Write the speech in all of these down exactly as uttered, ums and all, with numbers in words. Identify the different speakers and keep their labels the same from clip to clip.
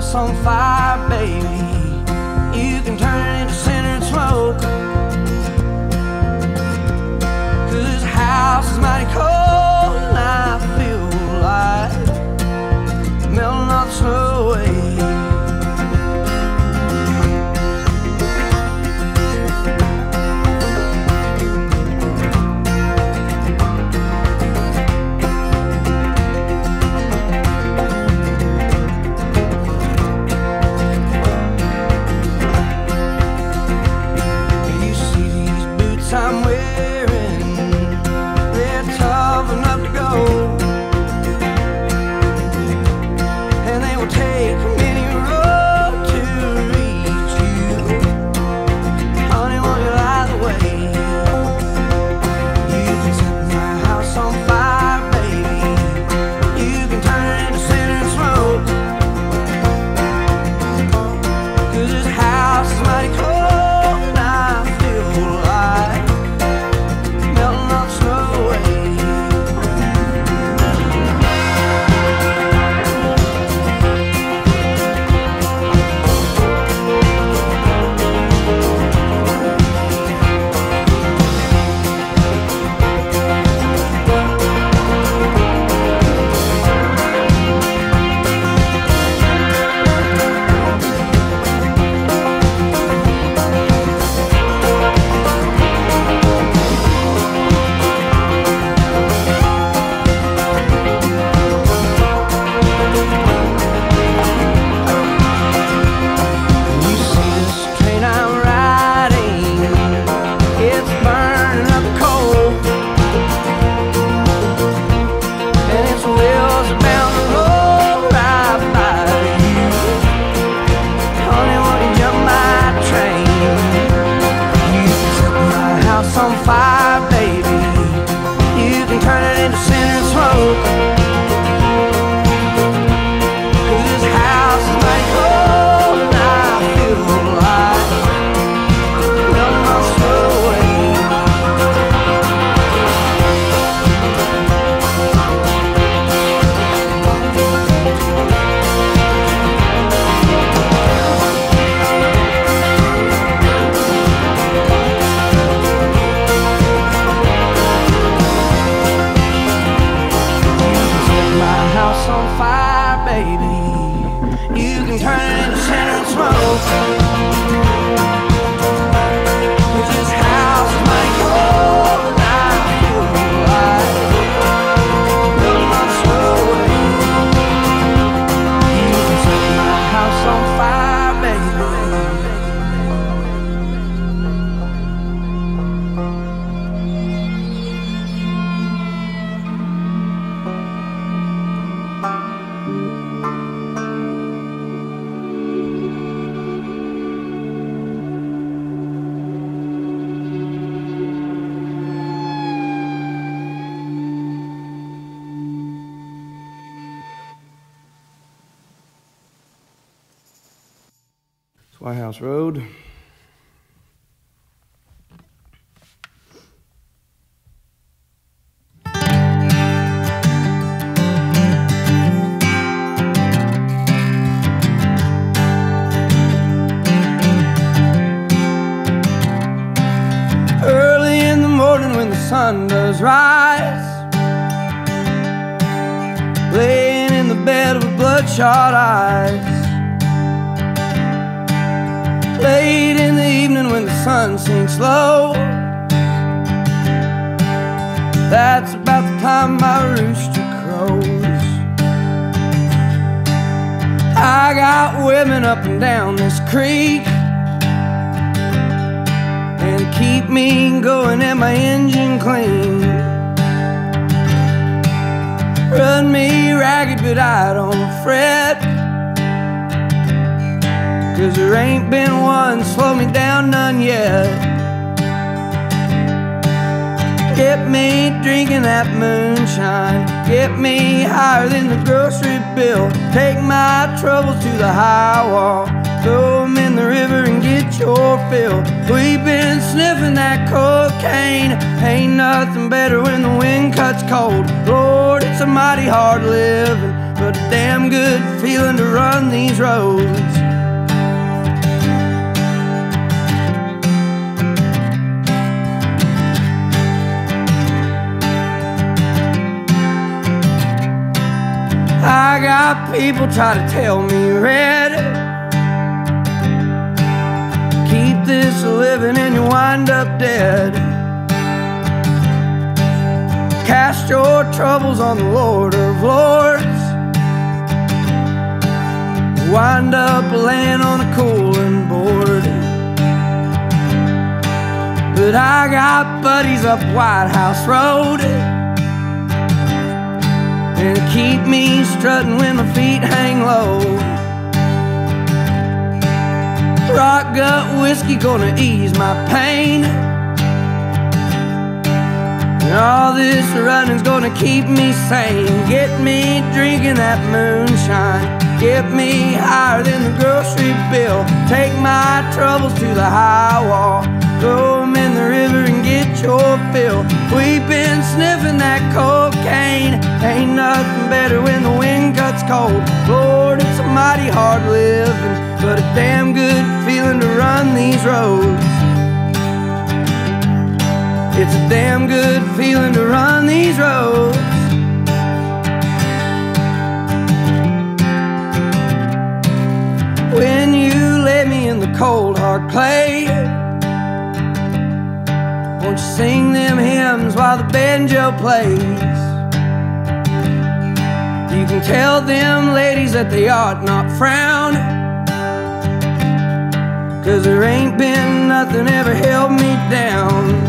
Speaker 1: house on fire, baby. You can turn it into scented smoke. 'Cause this house is mighty cold, and I feel like melting all the snow away. I'm wearing, they're tough enough to go, and they will take many road to reach you. Honey, won't you light the way? You can set my house on fire, baby. You can turn it into scented smoke. 'Cause this house is mighty cold, and I feel like on fire, baby. You can turn it into scented smoke. 'Cause this house is mighty cold, and I feel like melting all the snow away. On fire, baby. You can turn it into scented smoke. 'Cause this house is mighty cold, and I feel like melting all the snow away. You can set my house on fire, baby. White House Road. Early in the morning when the sun does rise, laying in the bed with bloodshot eyes. Late in the evening when the sun sinks low, that's about the time my rooster crows. I got women up and down this creek, and keep me going and my engine clean. Run me ragged but I don't fret, 'cause there ain't been one slow me down, none yet. Get me drinking that moonshine, get me higher than the grocery bill. Take my troubles to the high wall, throw them in the river and get your fill. We've been sniffing that cocaine, ain't nothing better when the wind cuts cold. Lord, it's a mighty hard living, but but a damn good feeling to run these roads. I got people try to tell me, Red, keep this living and you wind up dead. Cast your troubles on the Lord of Lords, wind up laying on a cooling board. But I got buddies up White House Road, and keep me strutting when my feet hang low. Rock gut whiskey gonna ease my pain, and all this running's gonna keep me sane. Get me drinking that moonshine, get me higher than the grocery bill. Take my troubles to the high wall, throw them in the river and get your fill. We've been sniffing that cocaine, ain't nothing better when the wind cuts cold. Lord, it's a mighty hard living, but a damn good feeling to run these roads. It's a damn good feeling to run these roads. When you lay me in the cold hard clay, won't you sing them hymns while the banjo plays? You can tell them ladies that they ought not frown, 'cause there ain't been nothing ever held me down.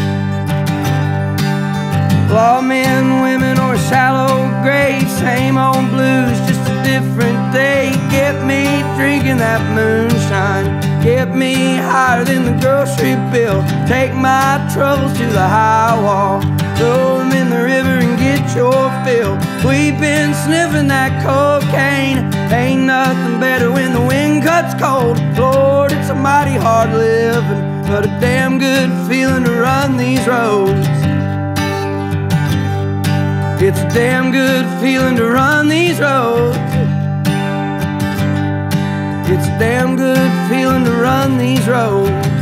Speaker 1: Lawmen, women, or shallow graves, same old blues, just a different day. Get me drinking that moonshine, get me higher than the grocery bill. Take my troubles to the high wall, throw them in the river and get your fill. We've been sniffing that cocaine, ain't nothing better when the wind cuts cold. Lord, it's a mighty hard living, but a damn good feeling to run these roads. It's a damn good feeling to run these roads. It's a damn good feeling to run these roads.